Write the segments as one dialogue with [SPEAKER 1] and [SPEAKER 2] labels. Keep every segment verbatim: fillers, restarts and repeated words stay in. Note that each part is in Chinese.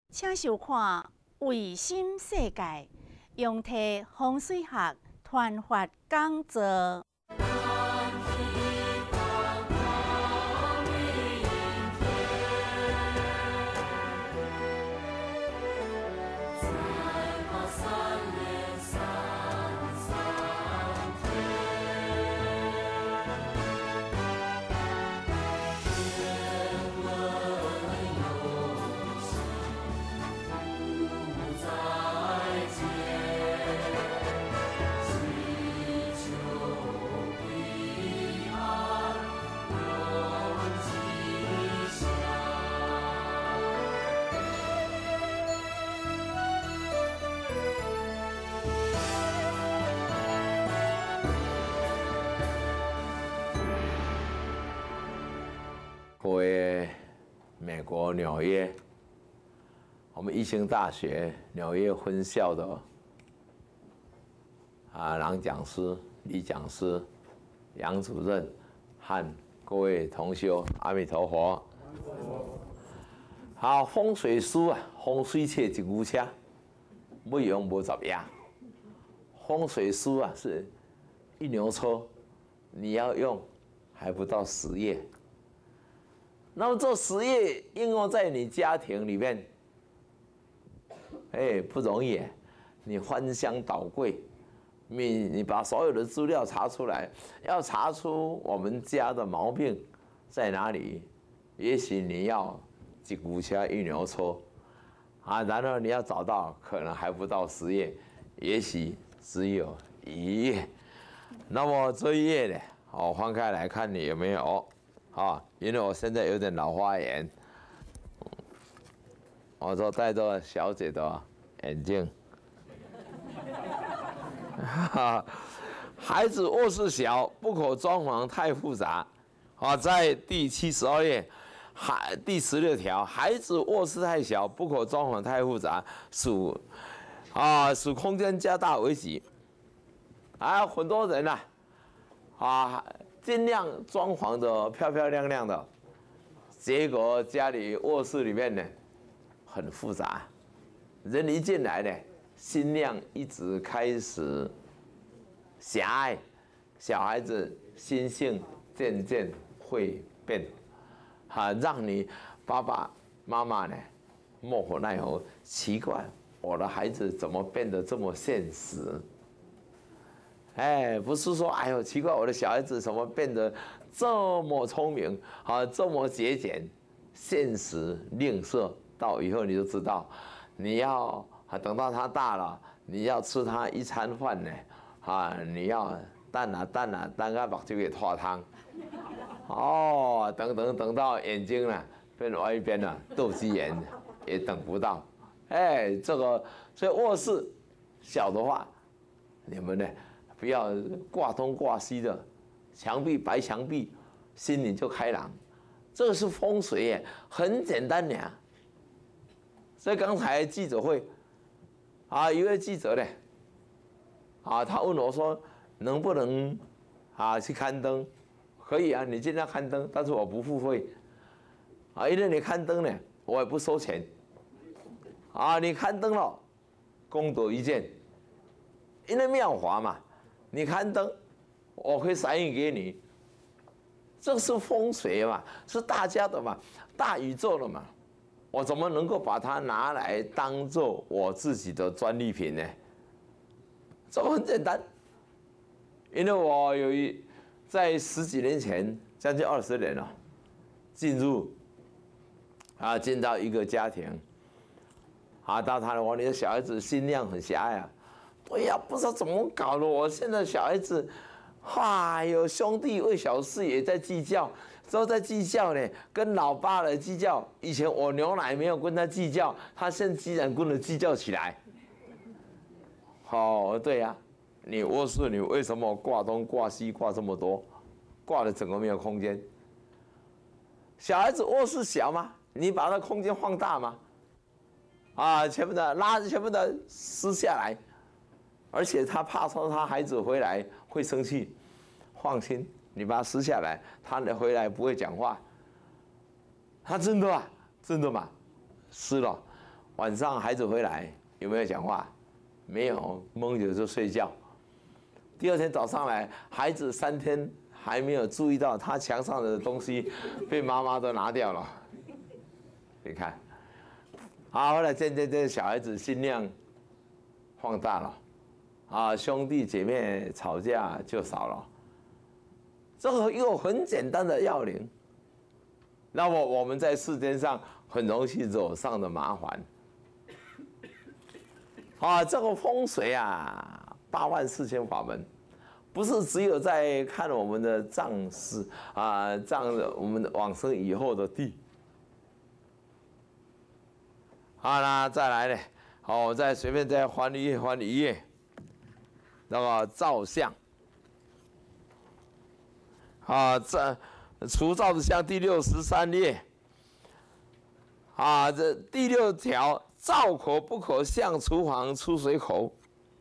[SPEAKER 1] 请收看《卫星世界》，用替风水学传发讲座。
[SPEAKER 2] 各位，美国纽约，我们一兴大学纽约分校的啊郎讲师、李讲师、杨主任和各位同修，阿弥陀佛。好，风水师啊，风水车一牛车，不用无十样。风水师啊，是一牛车，你要用还不到十页。那么这十页应用在你家庭里面，哎，不容易。你翻箱倒柜，你你把所有的资料查出来，要查出我们家的毛病在哪里，也许你要一股车一牛车啊，然后你要找到，可能还不到十页，也许只有一页。那么这一页呢，我翻开来看你有没有。啊，因为我现在有点老花眼，我就戴着小姐的眼镜。孩子卧室小，不可装潢太复杂。啊，在第七十二页，孩第十六条，孩子卧室太小，不可装潢太复杂，属啊属空间加大为吉。啊，很多人呐、啊，啊。尽量装潢的漂漂亮亮的，结果家里卧室里面呢很复杂，人一进来呢，心量一直开始狭隘，小孩子心性渐渐会变，啊，让你爸爸妈妈呢莫可奈何，奇怪，我的孩子怎么变得这么现实？哎，不是说，哎呦，奇怪，我的小孩子怎么变得这么聪明啊，这么节俭，现实吝啬，到以后你就知道，你要等到他大了，你要吃他一餐饭呢，啊，你要等啊等啊等啊，目睭给拖汤，哦，等等等到眼睛呢变歪一边了，斗鸡眼也等不到，哎，这个所以卧室小的话，你们呢？不要挂东挂西的，墙壁白墙壁，心里就开朗。这个是风水耶，很简单呀。所以刚才记者会，啊，一位记者呢，啊，他问我说，能不能啊去刊登？可以啊，你尽量刊登，但是我不付费。啊，因为你刊登呢，我也不收钱。啊，你刊登了，功德一件，因为妙法嘛。你刊登，我会散印给你，这是风水嘛，是大家的嘛，大宇宙的嘛，我怎么能够把它拿来当做我自己的专利品呢？这很简单，因为我有一在十几年前，将近二十年了，进入啊进到一个家庭，啊到他的我你的小孩子心量很狭隘啊。对呀，不知道怎么搞的，我现在小孩子，哇，有兄弟为小事也在计较，都在计较呢，跟老爸来计较。以前我牛奶没有跟他计较，他现在居然跟我计较起来。哦，对呀，你卧室你为什么挂东挂西挂这么多，挂的整个没有空间？小孩子卧室小吗？你把那空间放大吗？啊，全部的拉全部的撕下来。而且他怕说他孩子回来会生气，放心，你把它撕下来，他回来不会讲话。他真的啊，真的嘛，撕了， 晚上孩子回来有没有讲话？没有，蒙着就睡觉。第二天早上来，孩子三天还没有注意到他墙上的东西被妈妈都拿掉了。你看，啊，后来渐渐渐小孩子心量放大了，啊，兄弟姐妹吵架就少了。这个一个很简单的要领，那么我们在世间上很容易惹上的麻烦。啊，这个风水啊，八万四千法门，不是只有在看我们的葬事啊，葬我们往生以后的地。好，那再来呢？好，我再随便再翻一页，翻一页，那个照相。啊，这除照的相第六十三页。啊，这第六条。灶口不可向厨房出水口。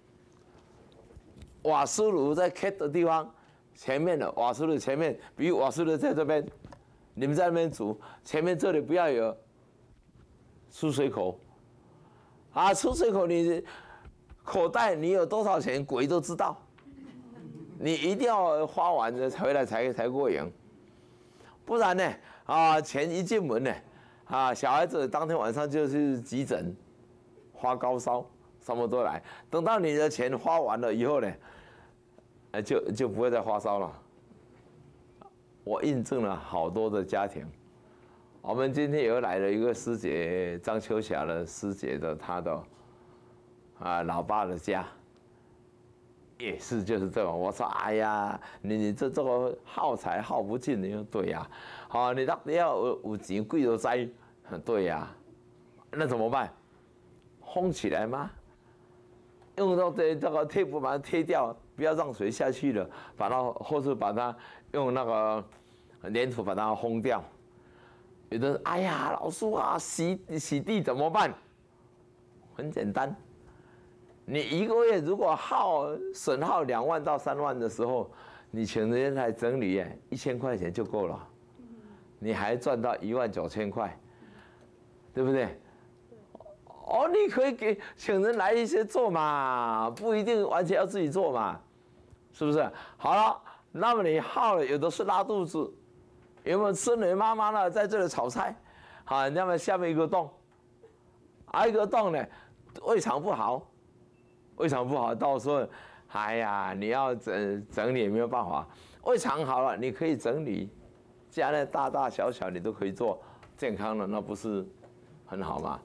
[SPEAKER 2] 瓦斯炉在开的地方，前面的瓦斯炉前面，比如瓦斯炉在这边，你们在那边煮，前面这里不要有出水口。啊，出水口你口袋你有多少钱，鬼都知道。你一定要花完了回来才才过瘾，不然呢，啊，钱一进门呢。啊，小孩子当天晚上就去急诊，发高烧，什么都来。等到你的钱花完了以后呢，呃，就就不会再发烧了。我印证了好多的家庭。我们今天又来了一个师姐，张秋霞的师姐的她的啊老爸的家，也是就是这种。我说，哎呀，你你这这个耗财耗不尽，你说对呀、啊，好，你到底要有有钱贵都栽。对呀、啊，那怎么办？封起来吗？用到这这个贴布把它贴掉，不要让水下去了，把它或是把它用那个粘土把它封掉。有的人哎呀，老师啊，洗洗地怎么办？很简单，你一个月如果耗损耗两万到三万的时候，你请人来整理，一千块钱就够了，你还赚到一万九千块。对不对？哦，你可以给请人来一些做嘛，不一定完全要自己做嘛，是不是？好了，那么你耗了，有的是拉肚子，有没有吃你妈妈呢？在这里炒菜，好，那么下面一个洞，还有一个洞呢，胃肠不好，胃肠不好，到时候，哎呀，你要整整理也没有办法。胃肠好了，你可以整理，家内大大小小你都可以做，健康的那不是很好吗？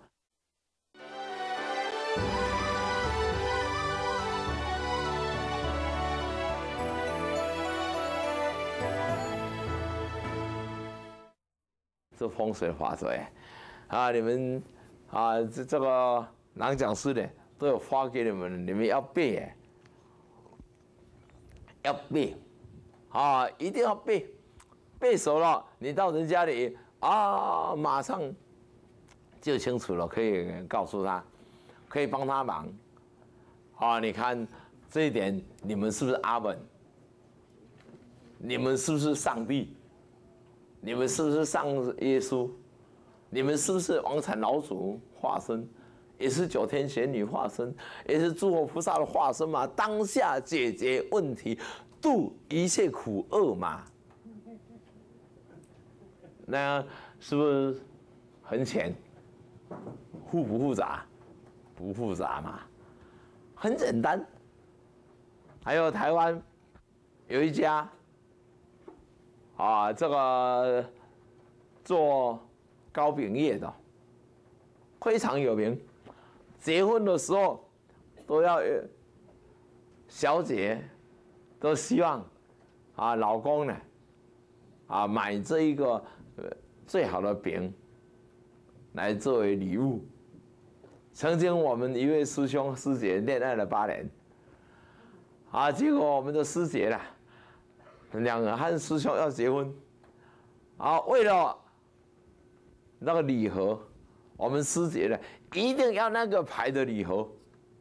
[SPEAKER 2] 这风水法则哎，啊，你们啊，这这个郎讲师的都有发给你们，你们要背哎，要背，啊，一定要背，背熟了，你到人家里啊，马上就清楚了，可以告诉他，可以帮他忙，啊，你看这一点，你们是不是阿门？你们是不是上帝？你们是不是上耶稣？你们是不是王禅老祖化身？也是九天玄女化身，也是诸佛菩萨的化身嘛？当下解决问题，度一切苦厄嘛？那是不是很浅？复不复杂？不复杂嘛，很简单。还有台湾有一家。啊，这个做糕饼业的非常有名，结婚的时候都要小姐都希望啊老公呢啊买这一个最好的饼来作为礼物。曾经我们一位师兄师姐恋爱了八年，啊，结果我们的师姐呢。两个和师兄要结婚，啊，为了那个礼盒，我们师姐呢一定要那个牌的礼盒，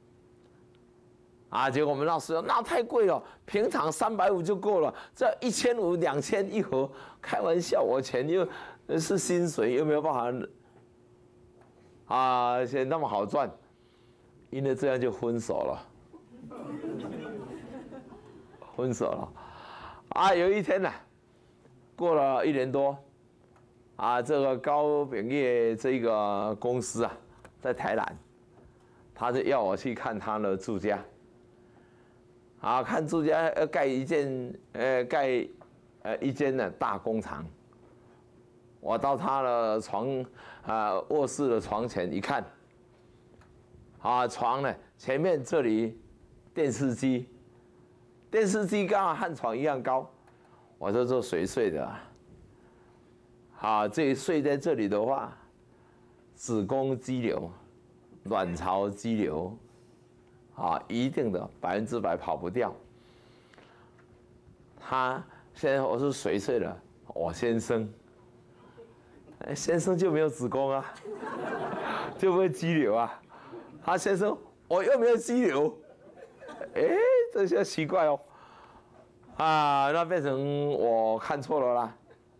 [SPEAKER 2] 啊，结果我们那师兄那太贵了，平常三百五就够了，这一千五、两千一盒，开玩笑，我钱又是薪水，又没有办法， 啊，现在那么好赚，因为这样就分手了，分手了。啊，有一天呢、啊，过了一年多，啊，这个高秉业这个公司啊，在台南，他就要我去看他的住家。啊，看住家要盖一间，呃，盖，呃，一间呢大工厂。我到他的床，啊，卧室的床前一看，啊，床呢前面这里电视机，电视机刚好和床一样高，我说这谁睡的啊？啊，这睡在这里的话，子宫肌瘤、卵巢肌瘤。啊，一定的百分之百跑不掉。他现在我是谁睡了？我先生，先生就没有子宫啊，就没有肌瘤啊。他先生我又没有肌瘤，哎，这些奇怪哦。啊，那变成我看错了啦。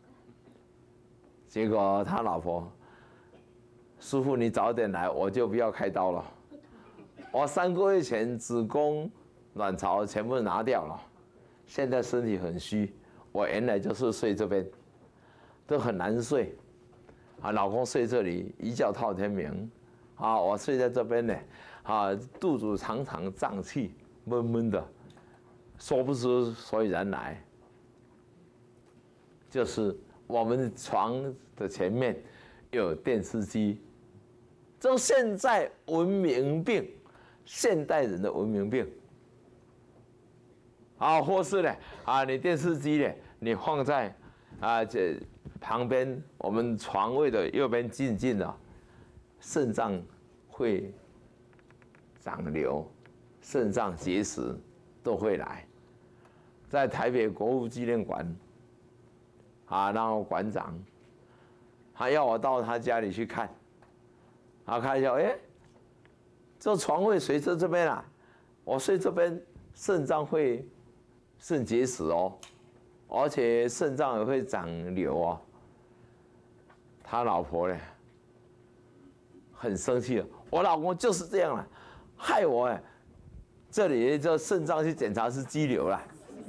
[SPEAKER 2] 结果他老婆，师傅你早点来，我就不要开刀了。我三个月前子宫、卵巢全部拿掉了，现在身体很虚。我原来就是睡这边，都很难睡。啊，老公睡这里，一觉到天明。啊，我睡在这边呢，啊，肚子常常胀气，闷闷的，说不出所以然来。就是我们床的前面有电视机，这现在文明病。现代人的文明病，啊，或是呢，啊，你电视机呢，你放在啊这旁边，我们床位的右边近近的，肾脏会长瘤，肾脏结石都会来。在台北国父纪念馆，啊，然后馆长，他要我到他家里去看，啊，看一下，哎。这床会随着这边啊，我睡这边，肾脏会肾结石哦，而且肾脏也会长瘤哦。他老婆呢，很生气了，我老公就是这样了，害我哎，这里这肾脏去检查是肌瘤了。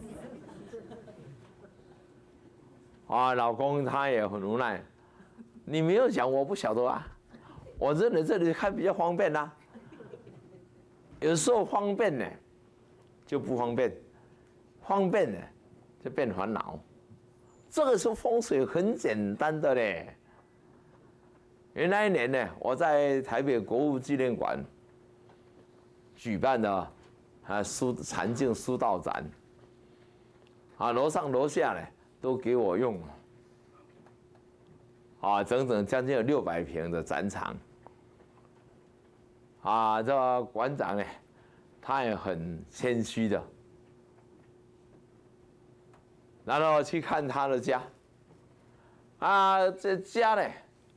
[SPEAKER 2] 啊，老公他也很无奈，你没有讲我不晓得啊，我认为这里看比较方便啦。有时候方便呢，就不方便；方便呢，就变烦恼。这个是风水很简单的嘞。原来一年呢，我在台北国父纪念馆举办的啊书禅境书道展，啊楼上楼下呢都给我用，啊整整将近有六百平的展场。啊，这个馆长呢，他也很谦虚的，然后去看他的家，啊，这家呢，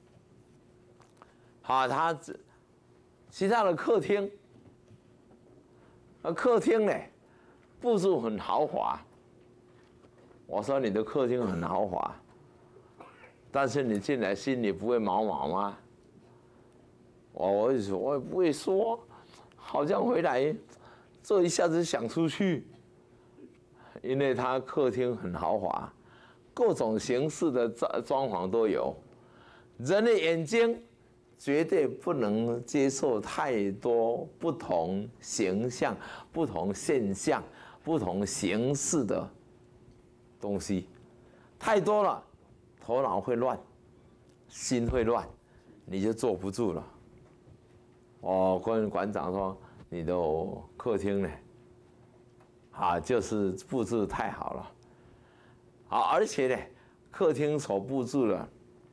[SPEAKER 2] 啊，他其他的客厅，啊，客厅呢，布置很豪华。我说你的客厅很豪华，但是你进来心里不会毛毛吗？我我也说，我也不会说，好像回来，这一下子想出去，因为他客厅很豪华，各种形式的装装潢都有，人的眼睛绝对不能接受太多不同形象、不同现象、不同形式的东西，太多了，头脑会乱，心会乱，你就坐不住了。我跟馆长说：“你的客厅呢？啊，就是布置太好了，啊，而且呢，客厅所布置的，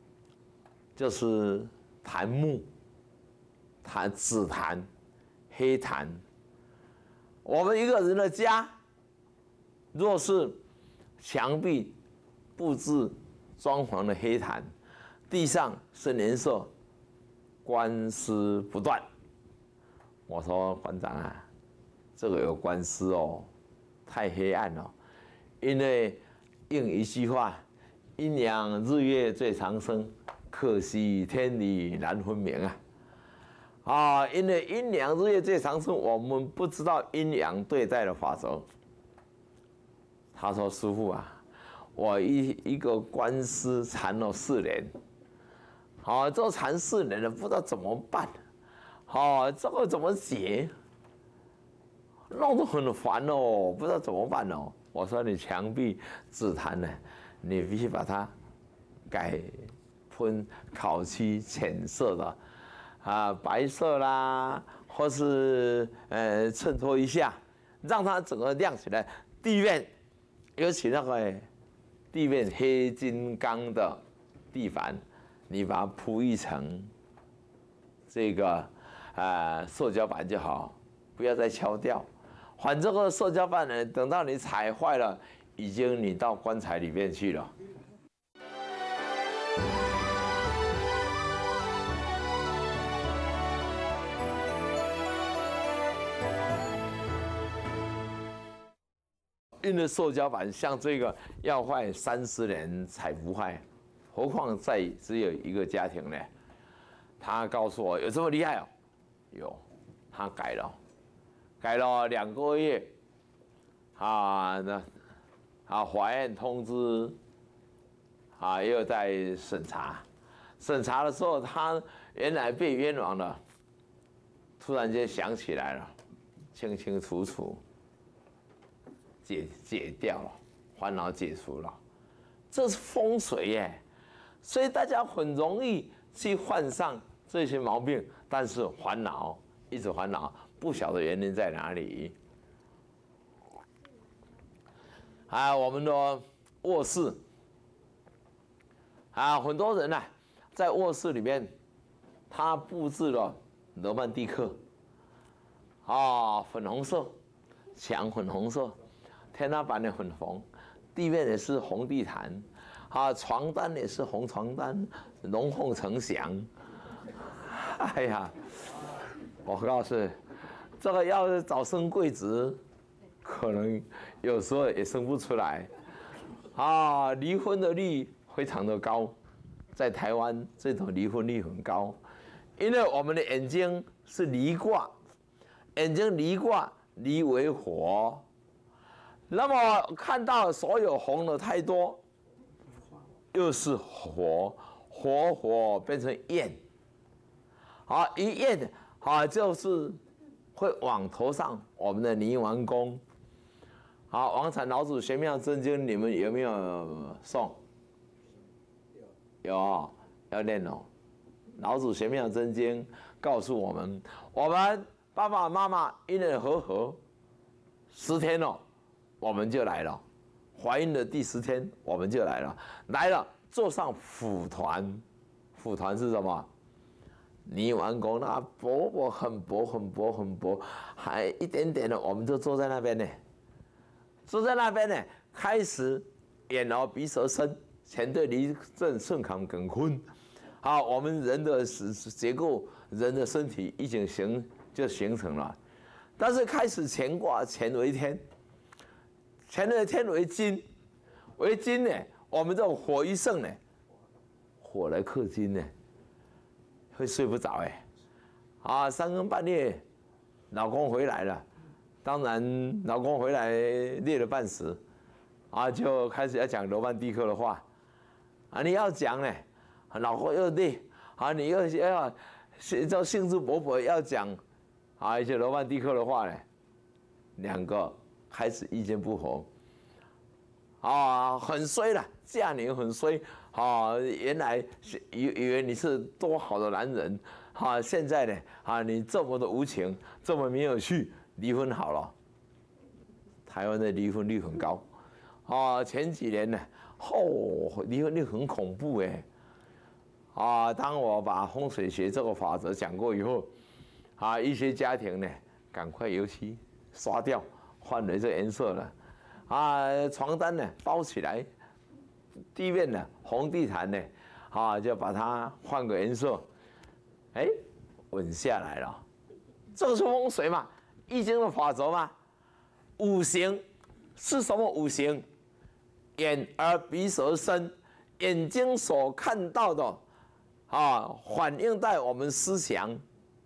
[SPEAKER 2] 就是檀木、檀紫檀、黑檀。我们一个人的家，若是墙壁布置装潢的黑檀，地上是颜色官司不断。”我说馆长啊，这个有官司哦，太黑暗了。因为应一句话，阴阳日月最长生，可惜天理难分明啊。 啊，因为阴阳日月最长生，我们不知道阴阳对待的法则。他说：“师父啊，我一一个官司缠了四年，好、哦，这缠四年了，不知道怎么办，好、哦，这个怎么解？弄得很烦哦，不知道怎么办哦。”我说：“你墙壁紫檀呢，你必须把它改喷烤漆浅色的，啊，白色啦，或是呃衬托一下，让它整个亮起来。地面。”尤其那个地面黑金刚的地板，你把它铺一层这个呃塑胶板就好，不要再敲掉。反正这个塑胶板呢，等到你踩坏了，已经你到棺材里面去了。因为塑胶板像这个要坏三十年才不坏，何况在只有一个家庭呢？他告诉我有这么厉害哦，有，他改了，改了两个月，啊，那啊法院通知，啊又在审查，审查的时候他原来被冤枉了，突然间想起来了，清清楚楚。解解掉了，烦恼解除了，这是风水耶，所以大家很容易去患上这些毛病，但是烦恼一直烦恼，不晓得原因在哪里。啊，我们的卧室，啊，很多人呢、啊、在卧室里面，他布置了罗曼蒂克，啊，粉红色，墙粉红色。天花板也很红，地面也是红地毯，啊，床单也是红床单，龙凤呈祥。哎呀，我告诉你，这个要是早生贵子，可能有时候也生不出来。啊，离婚的率非常的高，在台湾这种离婚率很高，因为我们的眼睛是离卦，眼睛离卦，离为火。那么看到所有红的太多，又是火，火火变成焰，好一焰，好就是会往头上我们的泥丸宫。好，王禅老祖玄妙真经，你们有没有诵？有，要念哦。老祖玄妙真经告诉我们，我们爸爸妈妈因人和合，十天哦。我们就来了，怀孕的第十天我们就来了，来了坐上蒲团，蒲团是什么？泥丸宫那薄薄很薄很薄很薄，还一点点的，我们就坐在那边呢，坐在那边呢，开始眼耳鼻舌身，前对离正顺坎艮坤，好，我们人的结构，人的身体已经形就形成了，但是开始乾卦，乾为天。乾为天为金，为金呢，我们这种火一盛呢，火来克金呢，会睡不着哎，啊，三更半夜，老公回来了，当然老公回来累了半死，啊，就开始要讲罗曼蒂克的话，啊，你要讲呢，老公又累，啊，你又要就兴致勃勃要讲，啊，一些罗曼蒂克的话呢，两个。开始意见不合，啊，很衰了，嫁你很衰，啊，原来以以为你是多好的男人，啊，现在呢，啊，你这么的无情，这么没有趣，离婚好了。台湾的离婚率很高，啊，前几年呢，哦，离婚率很恐怖哎，啊，当我把风水学这个法则讲过以后，啊，一些家庭呢，赶快油漆刷掉。换了这颜色了，啊，床单呢包起来，地面呢红地毯呢，啊，就把它换个颜色，哎，稳下来了。这个是风水嘛，易经的法则嘛。五行是什么五行？眼耳鼻舌身，眼睛所看到的，啊，反映在我们思想，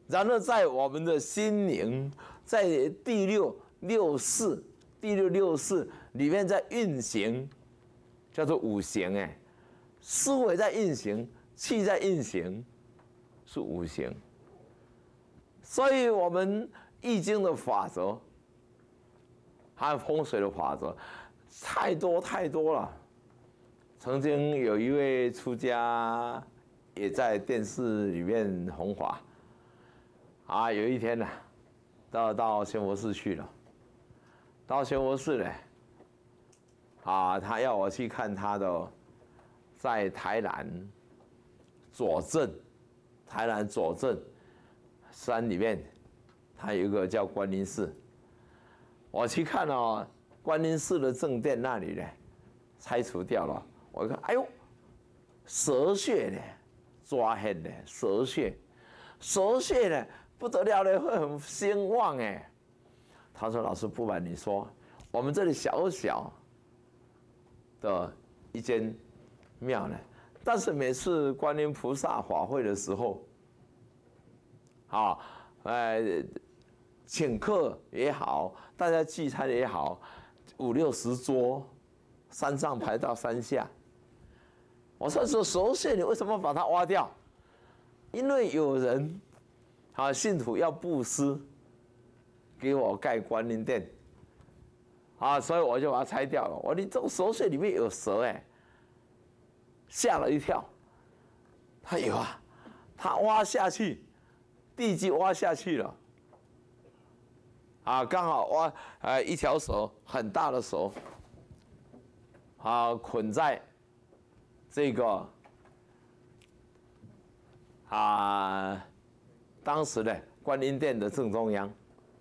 [SPEAKER 2] 然后在我们的心灵，在第六六四、第六六四里面在运行，叫做五行哎，思维在运行，气在运行，是五行。所以我们易经的法则，还有风水的法则，太多太多了。曾经有一位出家，也在电视里面弘法。啊，有一天呢，到到仙佛寺去了。到仙佛寺呢，啊，他要我去看他的，在台南左镇，台南左镇山里面，他有一个叫观音寺。我去看哦，观音寺的正殿那里呢，拆除掉了。我一看，哎呦，蛇穴呢，抓黑呢，蛇穴，蛇穴呢。不得了了，会很兴旺哎。他说：“老师，不瞒你说，我们这里小小的一间庙呢，但是每次观音菩萨法会的时候，啊，呃，请客也好，大家聚餐也好，五六十桌，山上排到山下。我说说蛇穴，你为什么把它挖掉？因为有人。”啊，信徒要布施，给我盖观音殿，啊，所以我就把它拆掉了。我说你这个蛇穴里面有蛇哎，吓了一跳。他有啊，他挖下去，地基挖下去了，啊，刚好挖呃一条蛇，很大的蛇，啊，捆在这个啊。当时呢，观音殿的正中央，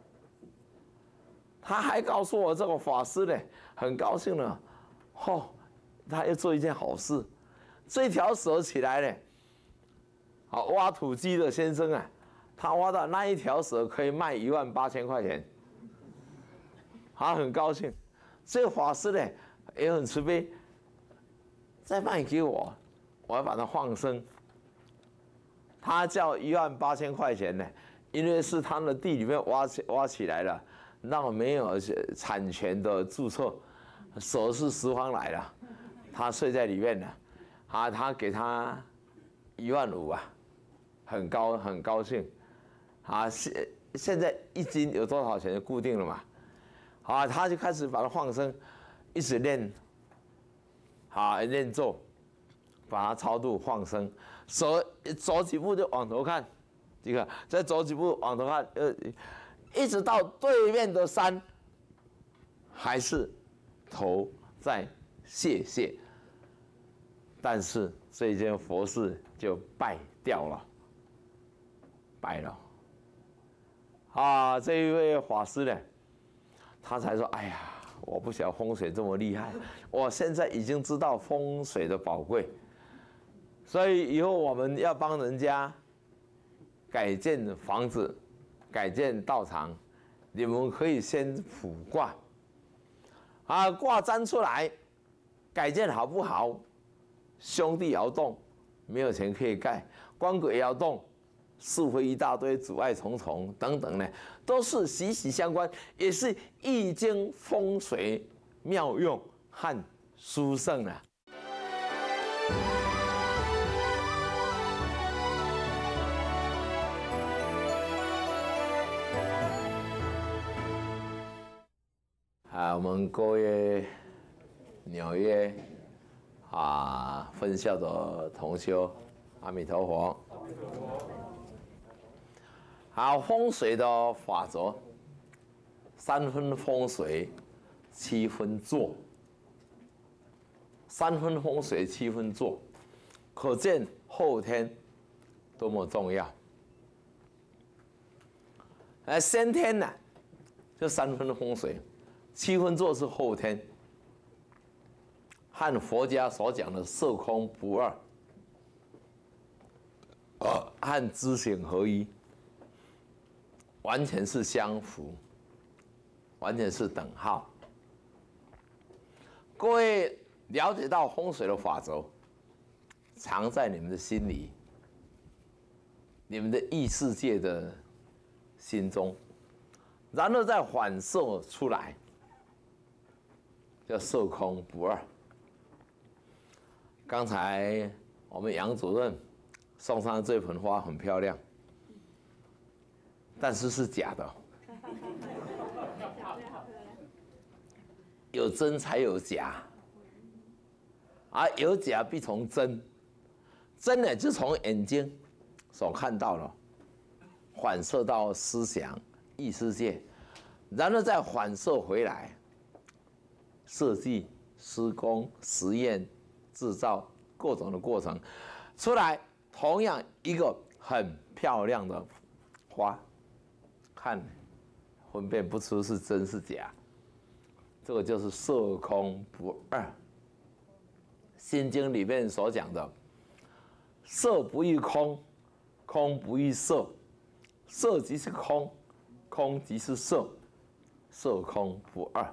[SPEAKER 2] 他还告诉我这个法师呢，很高兴呢，哦，他要做一件好事，这条蛇起来呢，好挖土机的先生啊，他挖到那一条蛇可以卖一万八千块钱，他很高兴，这个法师呢也很慈悲，再卖给我，我要把它放生。他叫一万八千块钱呢，因为是他的地里面挖起挖起来了，那没有产权的注册，蛇是十方来的，他睡在里面的，啊，他给他一万五啊，很高很高兴，啊，现现在一斤有多少钱就固定了嘛，啊，他就开始把它放生，一直念，啊，念咒，把它超度放生。走走几步就往头看，这个再走几步往头看，呃，一直到对面的山，还是头在谢谢。但是这间佛寺就败掉了，败了。啊，这一位法师呢，他才说：“哎呀，我不晓得风水这么厉害，我现在已经知道风水的宝贵。”所以以后我们要帮人家改建房子、改建道场，你们可以先卜卦，啊，卦占出来，改建好不好？兄弟爻动，没有钱可以盖；官鬼爻动，是非一大堆，阻碍重重等等呢，都是息息相关，也是易经风水妙用和殊胜啊。啊，我们各位纽约啊分校的同修，阿弥陀佛。好，风水的法则，三分风水，七分做。三分风水，七分做，可见后天多么重要。而先天呢，就三分风水。七分做是后天，和佛家所讲的色空不二，呃，和知行合一，完全是相符，完全是等号。各位了解到风水的法则，藏在你们的心里， 你们的异世界的心中，然后再反射出来，叫色空不二。刚才我们杨主任送上的这盆花很漂亮，但是是假的。有真才有假，啊，有假必从真，真呢就从眼睛所看到了，反射到思想意识界，然后再反射回来，设计、施工、实验、制造各种的过程，出来同样一个很漂亮的花，看分辨不出是真是假。这个就是色空不二。心经里面所讲的，色不异空，空不异色，色即是空，空即是色，色空不二。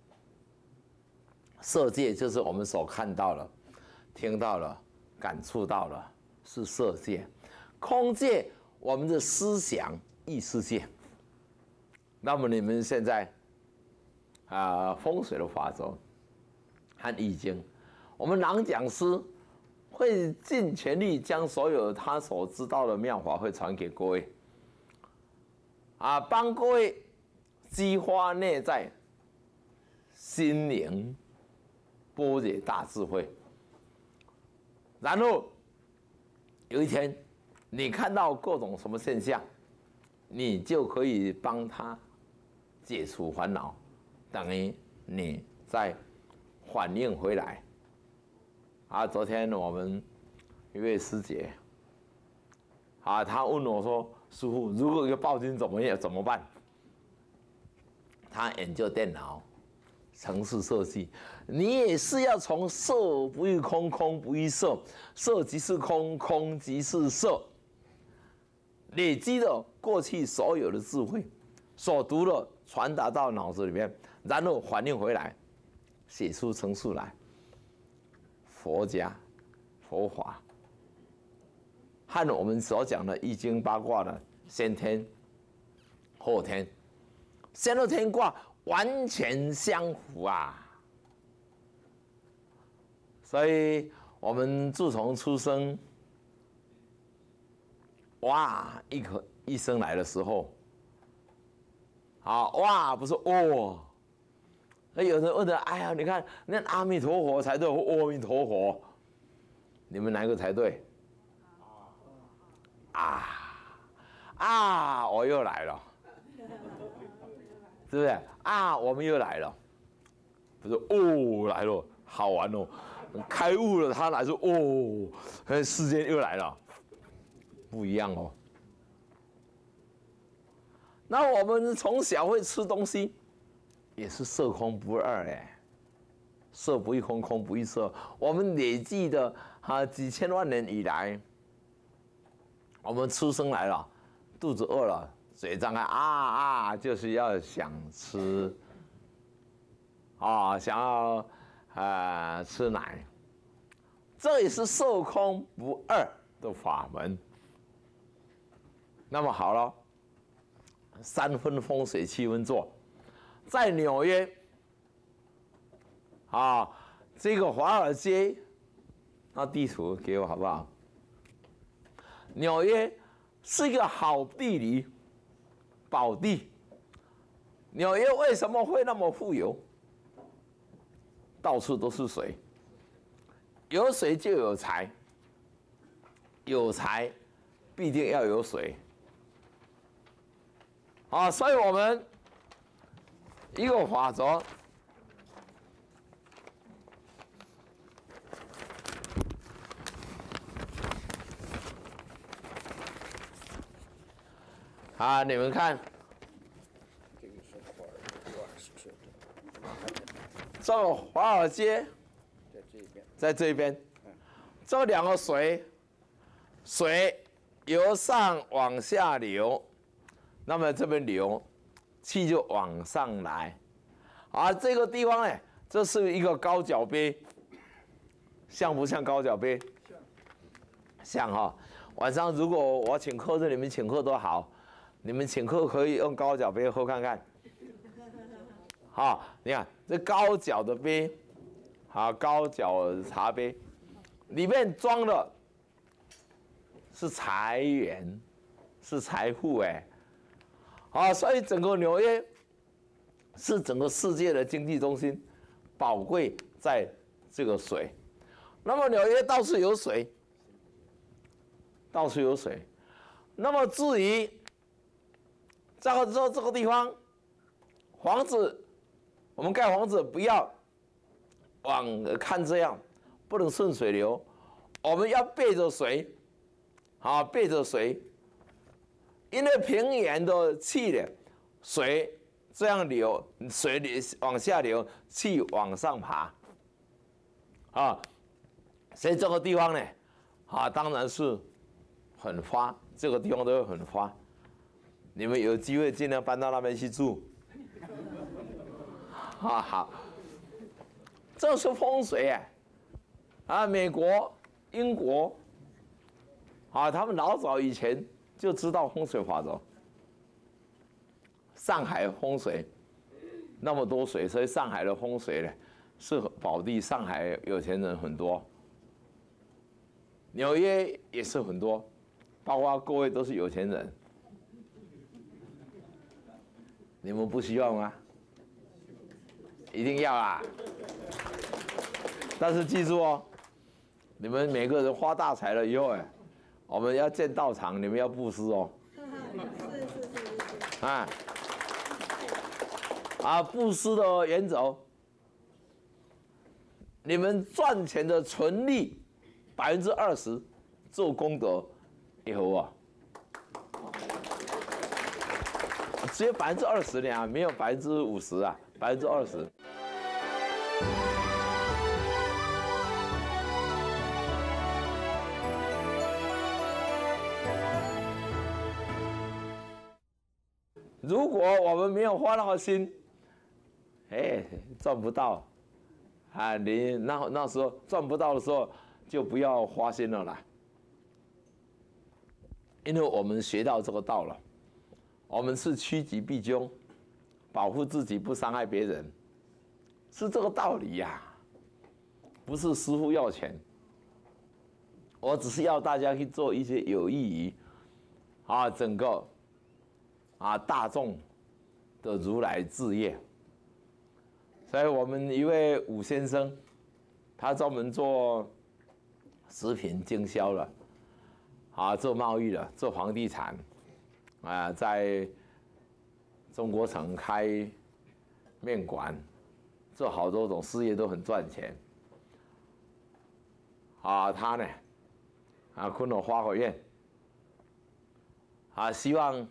[SPEAKER 2] 色界就是我们所看到了、听到了、感触到了，是色界；空界，我们的思想意识界。那么你们现在啊，风水的法则和易经，我们郎讲师会尽全力将所有他所知道的妙法会传给各位，啊，帮各位激发内在心灵般若大智慧。然后有一天，你看到各种什么现象，你就可以帮他解除烦恼。等于你再反应回来。啊，昨天我们一位师姐，啊，她问我说：“师父，如果一个报金怎么样怎么办？”她研究电脑、程式设计，你也是要从色不异空，空不异色，色即是空，空即是色，累积了过去所有的智慧，所读的传达到脑子里面。然后反应回来，写出程式来。佛家、佛法和我们所讲的易经八卦的先天、后天、先后天卦完全相符啊！所以我们自从出生，哇，一颗一生来的时候，啊，哇，不是哦。那有人问的，哎呀，你看那阿弥陀佛才对，阿弥陀佛，你们哪个才对？啊啊，我又来了，是不是？啊，我们又来了，不是哦，来了，好玩哦，开悟了，他来说哦，世间又来了，不一样哦。那我们从小会吃东西。也是色空不二哎，色不异空，空不异色。我们累计的啊几千万年以来，我们出生来了，肚子饿了，嘴张开啊啊，就是要想吃，啊，想要啊、呃、吃奶，这也是色空不二的法门。那么好了，三分风水七分做。在纽约，啊，这个华尔街，那地图给我好不好？纽约是一个好地理宝地。纽约为什么会那么富有？到处都是水，有水就有财，有财必定要有水。啊，所以我们。一个法则，啊，你们看，这个华尔街在这边，这两个水，水由上往下流，那么这边流。气就往上来，啊，这个地方呢，这是一个高脚杯，像不像高脚杯？像哈、哦。 晚上如果我请客，是你们请客都好，你们请客可以用高脚杯喝看看。好，你看这高脚的杯，好，高脚茶杯，里面装的是财源，是财富哎。啊，所以整个纽约是整个世界的经济中心，宝贵在这个水。那么纽约到处有水，到处有水。那么至于这个这这个地方，房子，我们盖房子不要往看这样，不能顺水流，我们要背着水，啊，背着水。因为平原的气呢，水这样流，水流往下流，气往上爬，啊，所以这个地方呢，啊，当然是很花，这个地方都会很花。你们有机会尽量搬到那边去住，啊好，这是风水啊，啊，美国、英国，啊，他们老早以前就知道风水法则。上海风水那么多水，所以上海的风水呢是宝地，上海有钱人很多，纽约也是很多，包括各位都是有钱人，你们不需要吗？一定要啊！但是记住哦，你们每个人发大财了以后，哎，我们要建道场，你们要布施哦。是是是是。啊。啊，布施的原则，你们赚钱的纯利百分之二十做功德，以后啊，只有百分之二十呢，没有百分之五十啊，百分之二十。如果我们没有花那个心，哎，赚不到，啊，你那那时候赚不到的时候，就不要花心了啦。因为我们学到这个道了，我们是趋吉避凶，保护自己不伤害别人，是这个道理呀、啊。不是师父要钱，我只是要大家去做一些有益于啊整个啊大众的如来志业。所以我们一位武先生，他专门做食品经销了，啊，做贸易了，做房地产，啊，在中国城开面馆，做好多种事业都很赚钱。啊，他呢，啊，昆仑花火院，啊，希望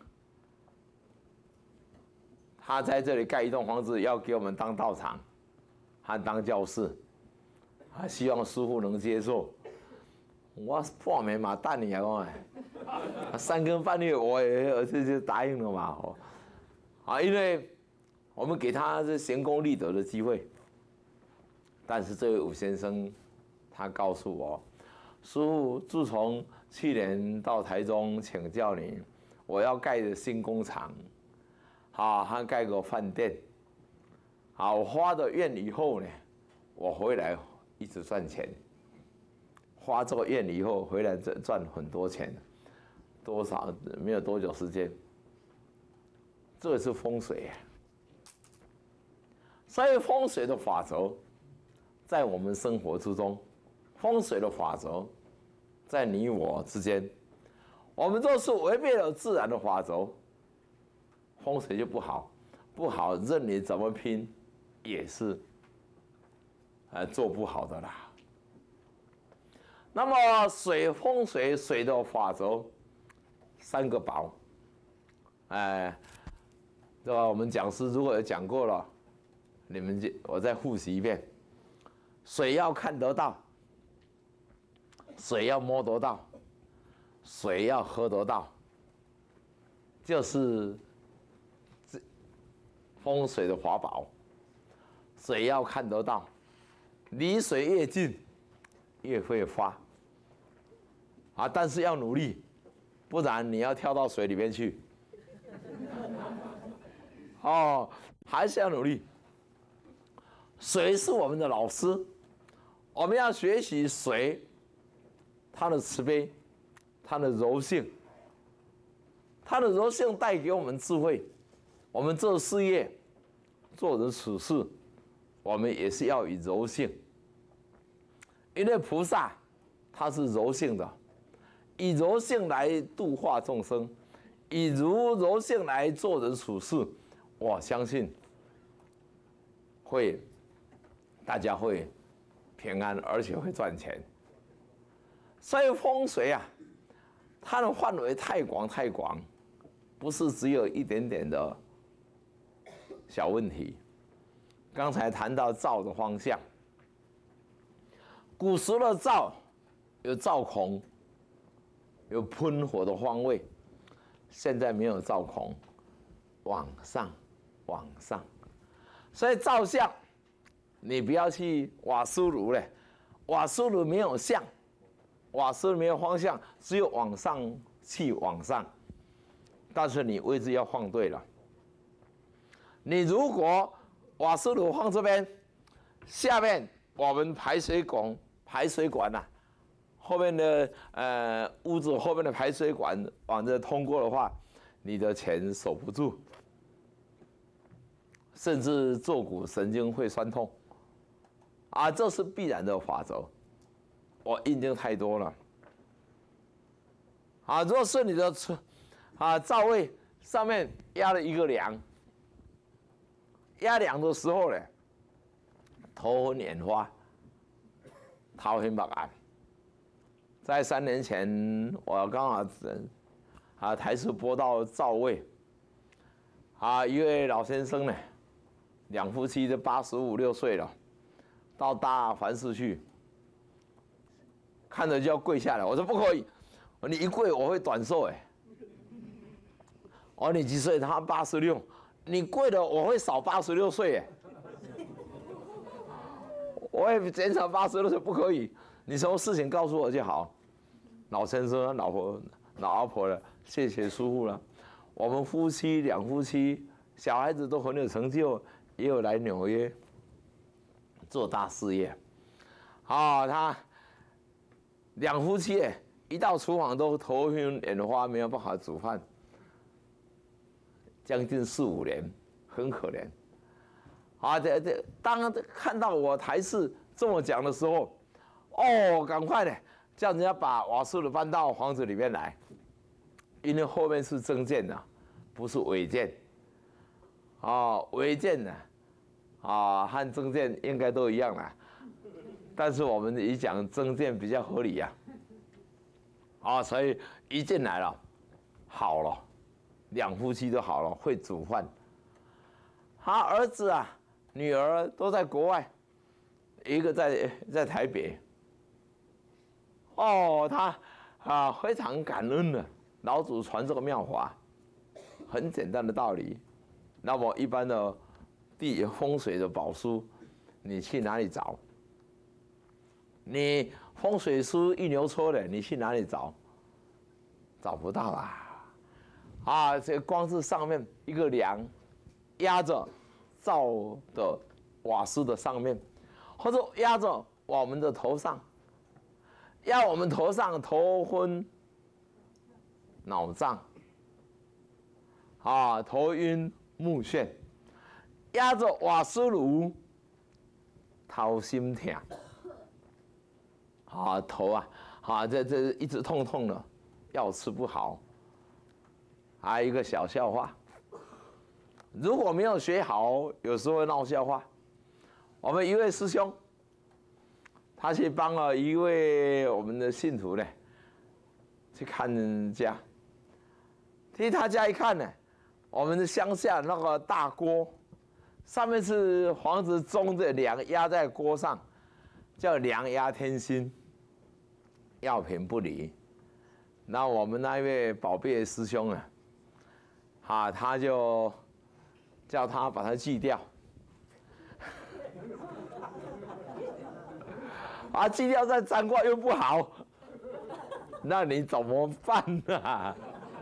[SPEAKER 2] 他在这里盖一栋房子，要给我们当道场，和当教室，啊，希望师父能接受。我半暝嘛等你啊，讲哎，三更半夜我也这就答应了嘛，哦，啊，因为我们给他是行功立德的机会。但是这位武先生，他告诉我，师父，自从去年到台中请教你，我要盖的新工厂。好，还盖个饭店，好，我花的愿以后呢，我回来一直赚钱，花这个愿以后回来赚赚很多钱，多少没有多久时间，这是风水啊。所以风水的法则，在我们生活之中，风水的法则，在你我之间，我们若是违背了自然的法则，风水就不好，不好，任你怎么拼，也是，呃，做不好的啦。那么水风水水的法则，三个宝，哎，这个我们讲师如果有讲过了，你们就我再复习一遍：水要看得到，水要摸得到，水要喝得到，就是风水的法宝。水要看得到，离水越近越会发。 啊，但是要努力，不然你要跳到水里面去。哦，还是要努力。水是我们的老师，我们要学习水，它的慈悲，它的柔性，它的柔性带给我们智慧。我们做事业、做人处事，我们也是要以柔性，因为菩萨他是柔性的，以柔性来度化众生，以如柔性来做人处事，我相信会大家会平安，而且会赚钱。所以风水啊，它的范围太广太广，不是只有一点点的小问题。刚才谈到灶的方向，古时的灶有灶孔，有喷火的方位，现在没有灶孔，往上，往上，所以灶向你不要去瓦斯炉了，瓦斯炉没有向，瓦斯炉没有方向，只有往上去往上，但是你位置要放对了。你如果瓦斯炉放这边，下面我们排水管排水管呐、啊，后面的呃屋子后面的排水管往这通过的话，你的钱守不住，甚至坐骨神经会酸痛，啊，这是必然的法则。我印证太多了。啊，若是你的啊灶位上面压了一个梁，压梁的时候呢，头昏眼花，头昏目暗。在三年前，我刚好啊台视播到灶位，啊一位老先生呢，两夫妻都八十五六岁了，到大凡市去，看着就要跪下来。我说不可以，你一跪我会短寿哎。我说你几岁？他八十六，你跪了我会少八十六岁哎。我也减少八十六岁，不可以。你什么事情告诉我就好。老先生、老婆、老阿婆了，谢谢师父了。我们夫妻两夫妻，小孩子都很有成就，也有来纽约做大事业。啊，他两夫妻一到厨房都头晕眼花，没有办法煮饭，将近四五年，很可怜。啊，这这，当看到我台视这么讲的时候，哦，赶快的叫人家把瓦斯炉搬到房子里面来，因为后面是增建的，不是违建。啊，违建呢，啊和增建应该都一样啦，但是我们一讲增建比较合理呀。啊，所以一进来了，好了，两夫妻都好了，会煮饭。他儿子啊。女儿都在国外，一个在在台北。哦，他啊非常感恩的，老祖传这个妙法，很简单的道理。那么一般的地风水的宝书，你去哪里找？你风水书一牛车的，你去哪里找？找不到啊！啊，这光是上面一个梁压着。灶的瓦斯的上面，或者压着我们的头上，压我们头上头昏、脑胀，啊，头晕目眩，压着瓦斯炉，头心痛，啊，头啊，啊，这这一直痛痛的，药吃不好。还有一个小笑话。如果没有学好，有时候会闹笑话。我们一位师兄，他去帮了一位我们的信徒呢，去看家。去他家一看呢，我们的乡下那个大锅，上面是房子中的梁压在锅上，叫梁压天心，药品不离。那我们那一位宝贝师兄啊，啊，他就。叫他把它锯掉，啊，锯掉再粘挂又不好， 那你怎么办呢、啊？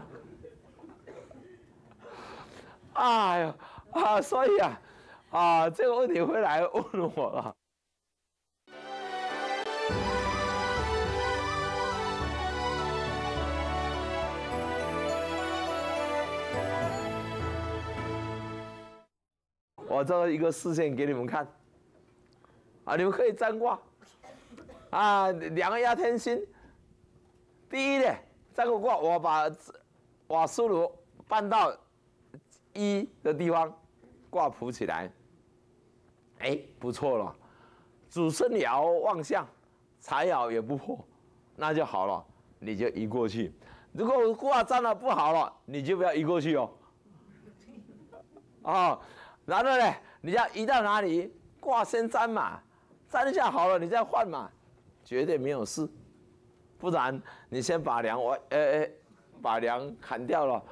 [SPEAKER 2] 哎呀啊，所以啊啊，这个问题回来问我了。我这一个视线给你们看，啊，你们可以占卦，啊，两个压天星。第一呢，占个卦，我把瓦斯炉搬到一的地方，卦谱起来，哎，不错了，主生爻旺相，财爻也不破，那就好了，你就移过去。如果卦占了不好了，你就不要移过去哦。哦。然后呢，你要移到哪里？卦先占嘛，占一下好了，你再换嘛，绝对没有事。不然你先把梁我呃呃把梁砍掉了。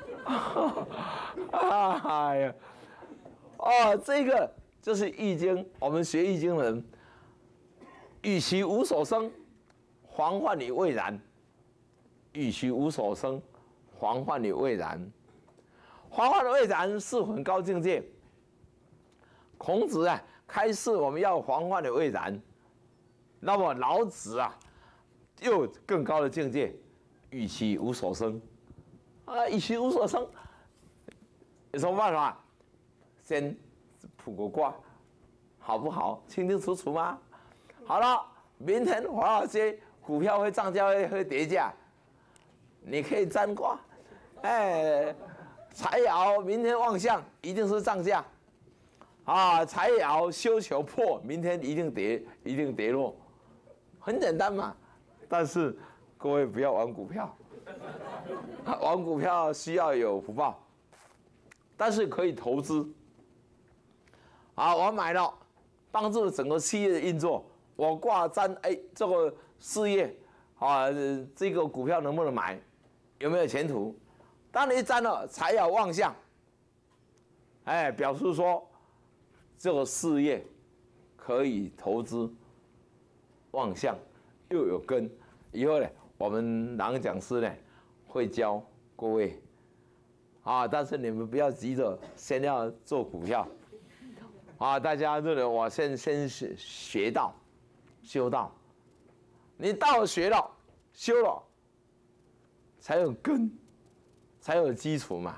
[SPEAKER 2] 哎呀，哦，这个就是《易经》，我们学《易经》的人，与其无所生，防患于未然；与其无所生，防患于未然。防患于未然是很高境界。孔子啊，开示我们要防患于未然。那么老子啊，又更高的境界，与其无所生。啊，与其无所生，有什么办法？先卜个卦，好不好？清清楚楚吗？好了，明天华尔街股票会涨价，会会跌价，你可以占卦。哎，财爻明天旺相，一定是涨价。啊，财爻修求破，明天一定跌，一定跌落，很简单嘛。但是各位不要玩股票，玩股票需要有福报，但是可以投资。啊，我买了，帮助整个企业的运作。我挂占，哎，这个事业啊，这个股票能不能买，有没有前途？当你占了财爻旺相，哎，表示说。这个事业可以投资，旺相又有根。以后呢，我们郎讲师呢会教各位啊，但是你们不要急着先要做股票啊，大家认为我先先学学到修道，你道学了修了，才有根，才有基础嘛。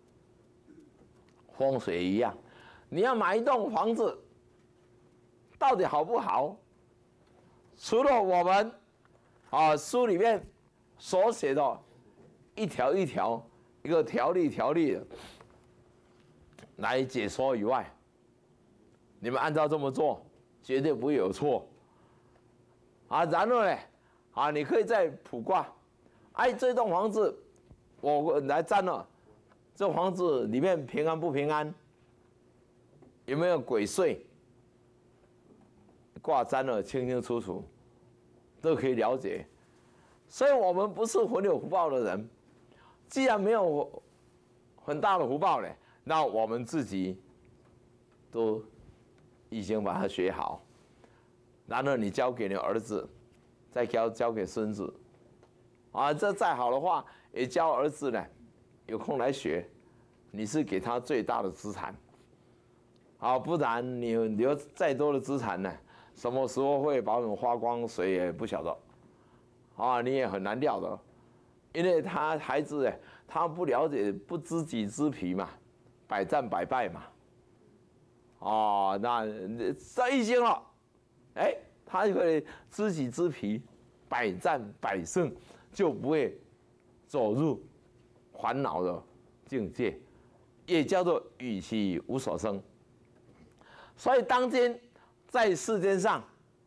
[SPEAKER 2] 风水一样。你要买一栋房子，到底好不好？除了我们啊书里面所写的一条一条、一个条例条例的来解说以外，你们按照这么做，绝对不会有错。啊，然后呢，啊，你可以再卜卦，哎，这栋房子我来占了，这房子里面平安不平安？有没有鬼祟？卦占了清清楚楚，都可以了解。所以我们不是很有福报的人，既然没有很大的福报呢，那我们自己都已经把它学好，然后你交给你儿子，再交交给孙子，啊，这再好的话，也教儿子呢，有空来学，你是给他最大的资产。啊，不然你留再多的资产呢，什么时候会把我们花光，谁也不晓得。啊，你也很难料的，因为他孩子哎，他不了解，不知己知彼嘛，百战百败嘛。哦，那这易经了，哎，他就可以知己知彼，百战百胜，就不会走入烦恼的境界，也叫做与其无所生。所以当今在世间上，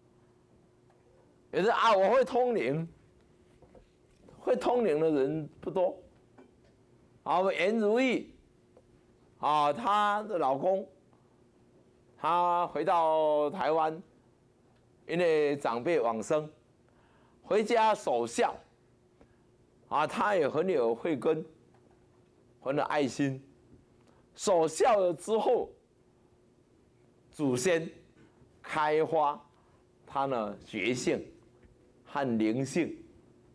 [SPEAKER 2] 有人啊，我会通灵，会通灵的人不多。啊，颜如玉，啊，她的老公，他回到台湾，因为长辈往生，回家守孝，啊，他也很有慧根，很有爱心，守孝了之后。祖先开发他的觉性和灵性，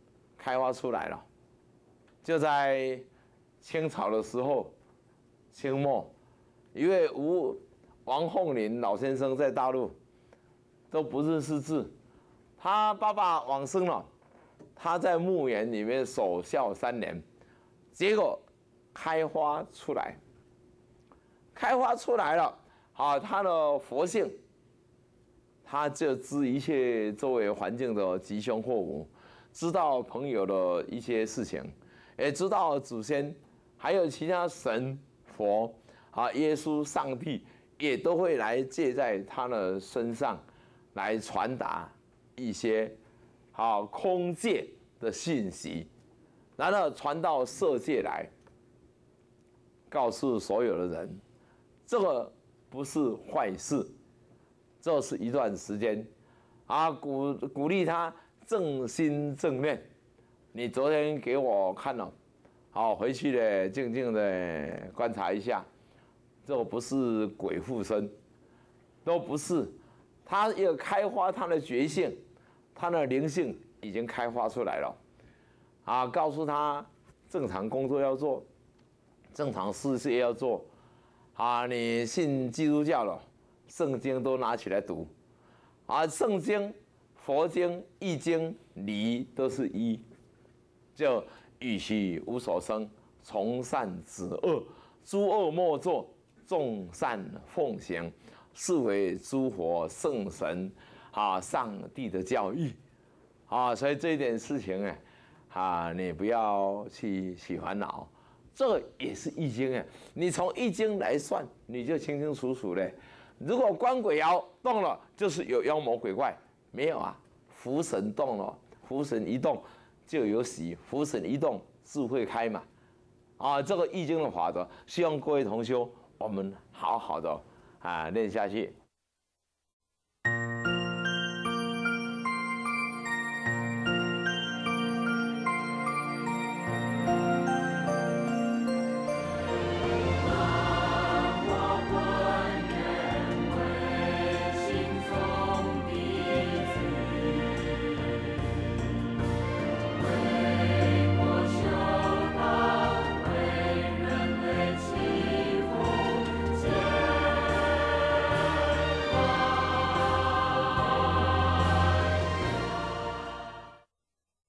[SPEAKER 2] 开花出来了。就在清朝的时候，清末，一位吴王凤林老先生在大陆都不认识字，他爸爸往生了，他在墓园里面守孝三年，结果开花出来，开花出来了，啊，他的佛性，他就知一切周围环境的吉凶祸福，知道朋友的一些事情，也知道祖先还有其他神佛啊，耶稣、上帝也都会来借在他的身上，来传达一些啊空界的信息，然后传到色界来，告诉所有的人，这个不是坏事，这是一段时间啊，鼓鼓励他正心正念。你昨天给我看了，好，回去呢静静的观察一下，这不是鬼附身，都不是，他要开花他的觉性，他的灵性已经开花出来了，啊，告诉他正常工作要做，正常事业要做，啊，你信基督教了，圣经都拿起来读，啊，圣经、佛经、易经、礼都是一，就与其无所生，从善止恶，诸恶莫作，众善奉行，是为诸佛圣神啊上帝的教义啊，所以这一点事情呢，啊，你不要去去烦恼，这也是易经啊。你从易经来算，你就清清楚楚的。如果官鬼爻动了，就是有妖魔鬼怪；没有啊，福神动了，福神一动就有喜，福神一动智慧开嘛。啊，这个易经的法则，希望各位同修我们好好的啊练下去。